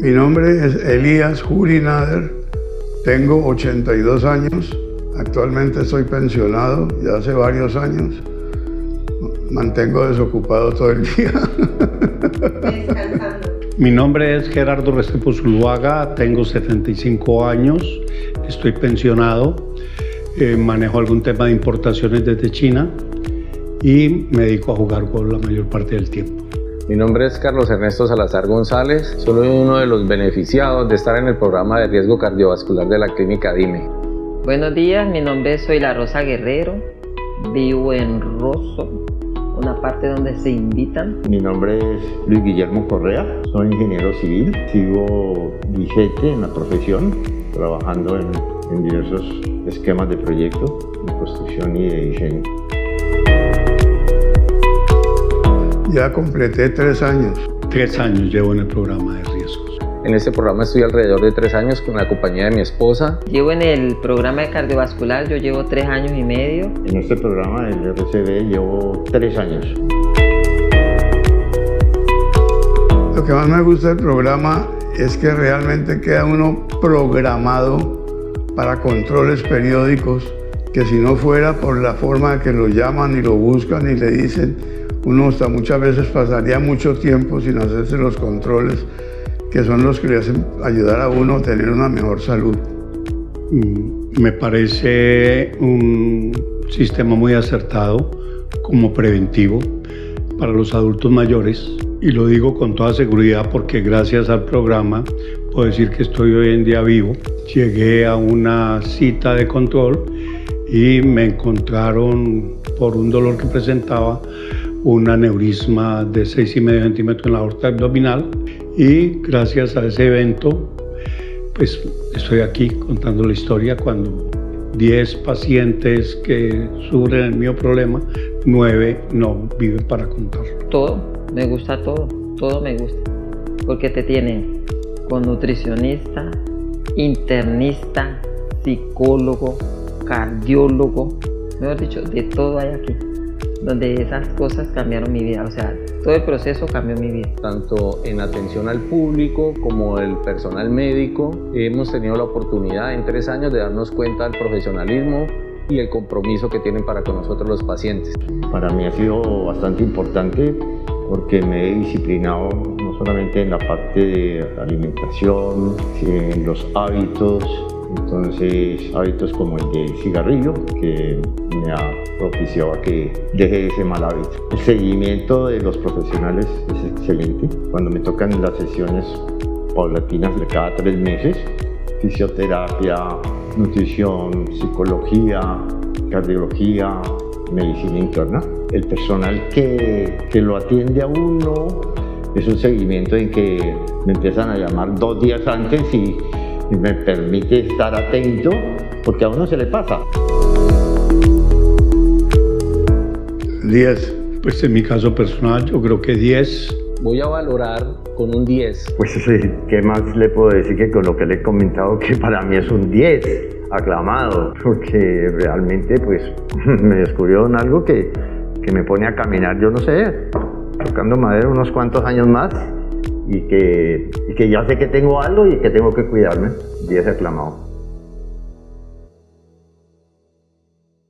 Mi nombre es Elías Juri Nader, tengo 82 años, actualmente estoy pensionado ya hace varios años, mantengo desocupado todo el día. Descansando. Mi nombre es Gerardo Restrepo Zuluaga, tengo 75 años, estoy pensionado, manejo algún tema de importaciones desde China y me dedico a jugar golf la mayor parte del tiempo. Mi nombre es Carlos Ernesto Salazar González, soy uno de los beneficiados de estar en el programa de riesgo cardiovascular de la clínica DIME. Buenos días, mi nombre es Soy La Rosa Guerrero, vivo en Rosso, una parte donde se invitan. Mi nombre es Luis Guillermo Correa, soy ingeniero civil, sigo vigente en la profesión, trabajando en diversos esquemas de proyecto, de construcción y de diseño. Ya completé 3 años. 3 años llevo en el programa de riesgos. En este programa estoy alrededor de 3 años con la compañía de mi esposa. Llevo en el programa de cardiovascular, yo llevo 3 años y medio. En este programa del RCB llevo 3 años. Lo que más me gusta del programa es que realmente queda uno programado para controles periódicos, que si no fuera por la forma que lo llaman y lo buscan y le dicen, uno hasta muchas veces pasaría mucho tiempo sin hacerse los controles, que son los que le hacen ayudar a uno a tener una mejor salud. Me parece un sistema muy acertado como preventivo para los adultos mayores, y lo digo con toda seguridad porque gracias al programa puedo decir que estoy hoy en día vivo. Llegué a una cita de control y me encontraron, por un dolor que presentaba, un aneurisma de 6,5 centímetros en la aorta abdominal, y gracias a ese evento pues estoy aquí contando la historia cuando 10 pacientes que sufren el mismo problema, 9 no viven para contarlo. Todo, me gusta todo me gusta, porque te tienen con nutricionista, internista, psicólogo, cardiólogo, mejor dicho, de todo hay aquí, donde esas cosas cambiaron mi vida, o sea, todo el proceso cambió mi vida. Tanto en atención al público como el personal médico, hemos tenido la oportunidad en 3 años de darnos cuenta del profesionalismo y el compromiso que tienen para con nosotros los pacientes. Para mí ha sido bastante importante porque me he disciplinado no solamente en la parte de alimentación, en los hábitos. Entonces, hábitos como el del cigarrillo, que me ha propiciado a que deje ese mal hábito. El seguimiento de los profesionales es excelente. Cuando me tocan las sesiones paulatinas de cada 3 meses, fisioterapia, nutrición, psicología, cardiología, medicina interna. El personal que lo atiende a uno es un seguimiento en que me empiezan a llamar 2 días antes y me permite estar atento, porque a uno se le pasa. 10. Pues en mi caso personal yo creo que 10. Voy a valorar con un 10. Pues ¿qué más le puedo decir que con lo que le he comentado, que para mí es un 10 aclamado? Porque realmente pues me descubrió en algo que me pone a caminar, yo no sé, tocando madera unos cuantos años más, y que ya sé que tengo algo y que tengo que cuidarme. 10 aclamado.